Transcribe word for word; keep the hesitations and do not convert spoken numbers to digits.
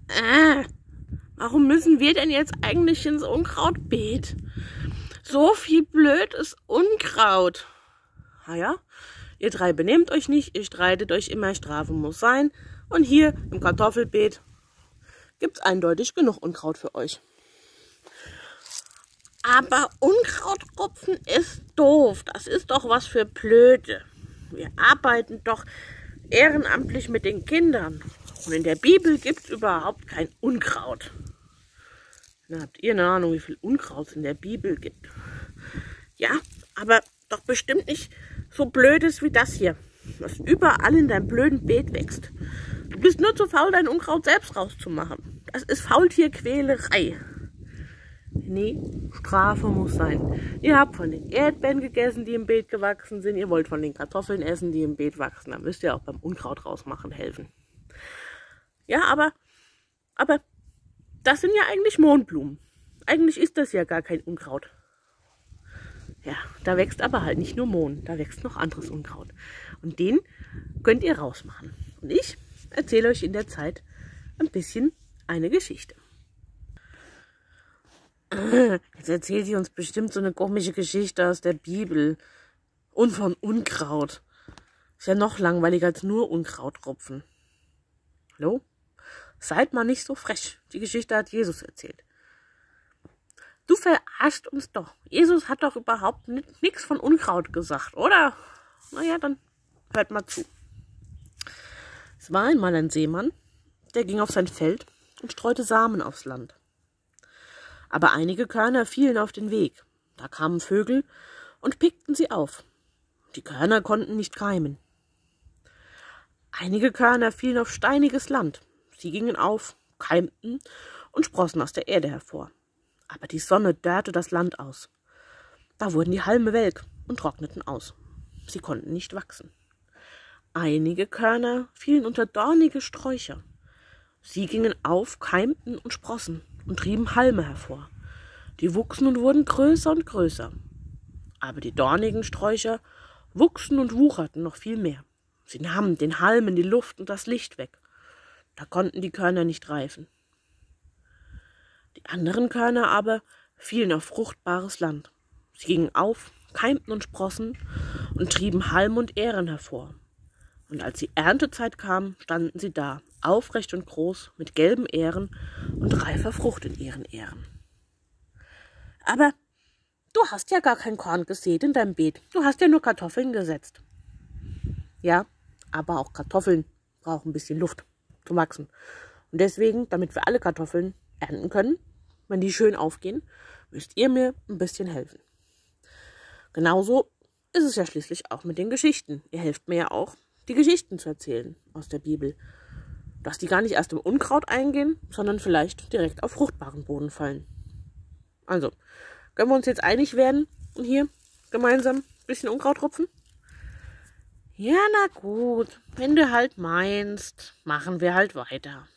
Äh, warum müssen wir denn jetzt eigentlich ins Unkrautbeet? So viel blödes Unkraut. Ah ja, ihr drei benehmt euch nicht, ihr streitet euch immer, Strafe muss sein. Und hier im Kartoffelbeet gibt es eindeutig genug Unkraut für euch. Aber Unkrautrupfen ist doof. Das ist doch was für Blöde. Wir arbeiten doch ehrenamtlich mit den Kindern. Und in der Bibel gibt es überhaupt kein Unkraut. Dann habt ihr eine Ahnung, wie viel Unkraut es in der Bibel gibt. Ja, aber doch bestimmt nicht so Blödes wie das hier, was überall in deinem blöden Beet wächst. Du bist nur zu faul, dein Unkraut selbst rauszumachen. Das ist Faultierquälerei. Nee, Strafe muss sein. Ihr habt von den Erdbeeren gegessen, die im Beet gewachsen sind. Ihr wollt von den Kartoffeln essen, die im Beet wachsen. Dann müsst ihr auch beim Unkraut rausmachen helfen. Ja, aber, aber das sind ja eigentlich Mohnblumen. Eigentlich ist das ja gar kein Unkraut. Ja, da wächst aber halt nicht nur Mohn, da wächst noch anderes Unkraut. Und den könnt ihr rausmachen. Und ich erzähle euch in der Zeit ein bisschen eine Geschichte. Jetzt erzählt sie uns bestimmt so eine komische Geschichte aus der Bibel. Und von Unkraut. Ist ja noch langweiliger als nur Unkrautrupfen. Hallo? Seid mal nicht so frech. Die Geschichte hat Jesus erzählt. Du verarscht uns doch. Jesus hat doch überhaupt nichts von Unkraut gesagt, oder? Naja, dann hört mal zu. Es war einmal ein Seemann, der ging auf sein Feld und streute Samen aufs Land. Aber einige Körner fielen auf den Weg. Da kamen Vögel und pickten sie auf. Die Körner konnten nicht keimen. Einige Körner fielen auf steiniges Land. Sie gingen auf, keimten und sprossen aus der Erde hervor. Aber die Sonne dörrte das Land aus. Da wurden die Halme welk und trockneten aus. Sie konnten nicht wachsen. Einige Körner fielen unter dornige Sträucher. Sie gingen auf, keimten und sprossen und trieben Halme hervor. Die wuchsen und wurden größer und größer. Aber die dornigen Sträucher wuchsen und wucherten noch viel mehr. Sie nahmen den Halmen die Luft und das Licht weg. Da konnten die Körner nicht reifen. Die anderen Körner aber fielen auf fruchtbares Land. Sie gingen auf, keimten und sprossen und trieben Halm und Ähren hervor. Und als die Erntezeit kam, standen sie da, aufrecht und groß, mit gelben Ähren und reifer Frucht in ihren Ähren. Aber du hast ja gar kein Korn gesät in deinem Beet. Du hast ja nur Kartoffeln gesetzt. Ja, aber auch Kartoffeln brauchen ein bisschen Luft zum Wachsen. Und deswegen, damit wir alle Kartoffeln ernten können, wenn die schön aufgehen, müsst ihr mir ein bisschen helfen. Genauso ist es ja schließlich auch mit den Geschichten. Ihr helft mir ja auch, die Geschichten zu erzählen aus der Bibel. Dass die gar nicht erst im Unkraut eingehen, sondern vielleicht direkt auf fruchtbaren Boden fallen. Also, können wir uns jetzt einig werden und hier gemeinsam ein bisschen Unkraut rupfen? Ja, na gut, wenn du halt meinst, machen wir halt weiter.